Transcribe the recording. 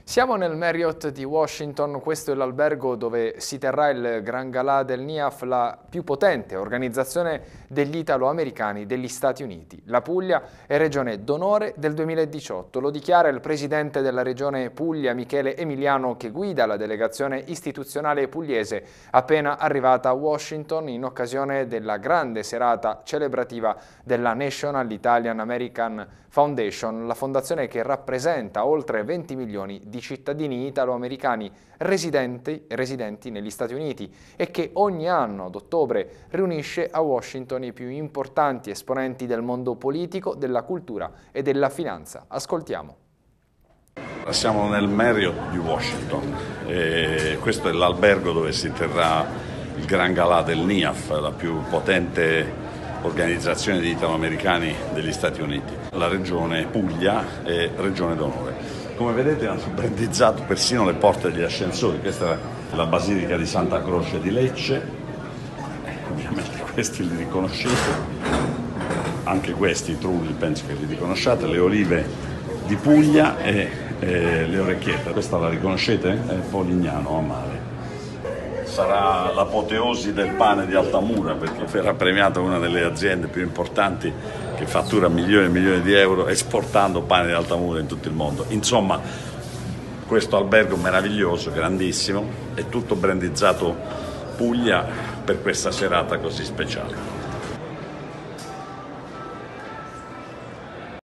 Siamo nel Marriott di Washington, questo è l'albergo dove si terrà il Gran Galà del NIAF, la più potente organizzazione degli italo-americani degli Stati Uniti. La Puglia è regione d'onore del 2018, lo dichiara il presidente della regione Puglia, Michele Emiliano, che guida la delegazione istituzionale pugliese appena arrivata a Washington in occasione della grande serata celebrativa della National Italian American Foundation, la fondazione che rappresenta oltre 20 milioni di cittadini italo-americani residenti negli Stati Uniti e che ogni anno ad ottobre riunisce a Washington i più importanti esponenti del mondo politico, della cultura e della finanza. Ascoltiamo. Siamo nel Marriott di Washington e questo è l'albergo dove si terrà il Gran Galà del NIAF, la più potente organizzazione di italoamericani degli Stati Uniti. La regione Puglia è regione d'onore. Come vedete hanno brandizzato persino le porte degli ascensori. Questa è la Basilica di Santa Croce di Lecce, ovviamente questi li riconoscete, anche questi i trulli penso che li riconosciate, le olive di Puglia e le orecchiette. Questa la riconoscete? È Polignano a mare. Sarà l'apoteosi del pane di Altamura, perché verrà premiata una delle aziende più importanti che fattura milioni e milioni di euro esportando pane di Altamura in tutto il mondo. Insomma, questo albergo meraviglioso, grandissimo, è tutto brandizzato Puglia per questa serata così speciale.